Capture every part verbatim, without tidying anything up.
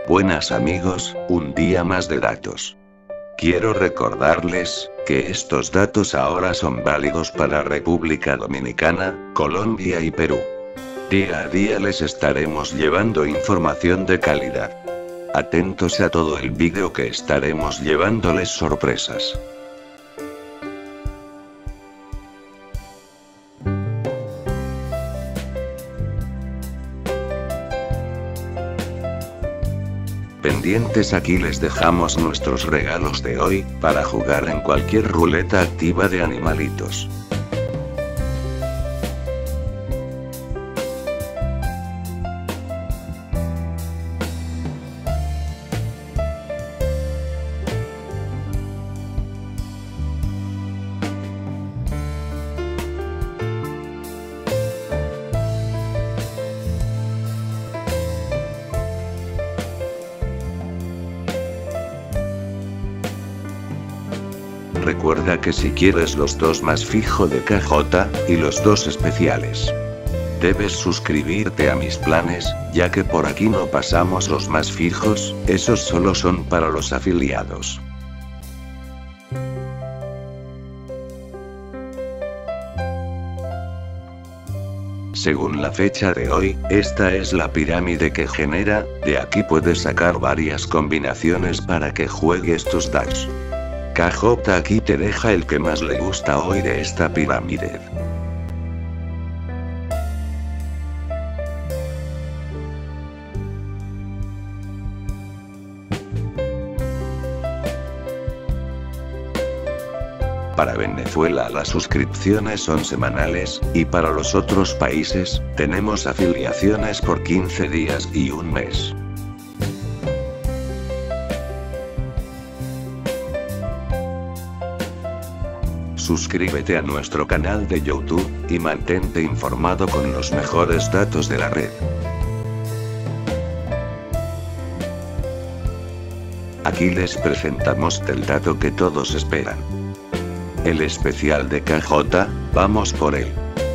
Buenas amigos, un día más de datos. Quiero recordarles que estos datos ahora son válidos para República Dominicana, Colombia y Perú. Día a día les estaremos llevando información de calidad. Atentos a todo el vídeo que estaremos llevándoles sorpresas. Pendientes, aquí les dejamos nuestros regalos de hoy, para jugar en cualquier ruleta activa de animalitos. Recuerda que si quieres los dos más fijo de K J, y los dos especiales, debes suscribirte a mis planes, ya que por aquí no pasamos los más fijos, esos solo son para los afiliados. Según la fecha de hoy, esta es la pirámide que genera, de aquí puedes sacar varias combinaciones para que juegues tus dados. K J aquí te deja el que más le gusta hoy de esta pirámide. Para Venezuela las suscripciones son semanales, y para los otros países, tenemos afiliaciones por quince días y un mes. Suscríbete a nuestro canal de YouTube, y mantente informado con los mejores datos de la red. Aquí les presentamos el dato que todos esperan. El especial de K J, vamos por él.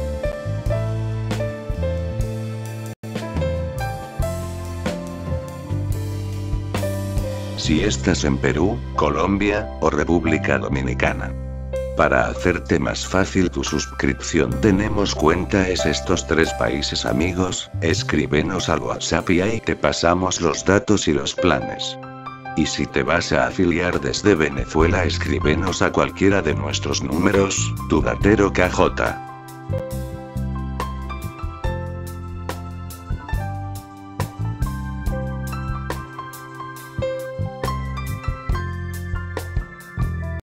Si estás en Perú, Colombia, o República Dominicana. Para hacerte más fácil tu suscripción tenemos cuenta es estos tres países amigos, escríbenos al WhatsApp y ahí te pasamos los datos y los planes. Y si te vas a afiliar desde Venezuela escríbenos a cualquiera de nuestros números, tu datero K J.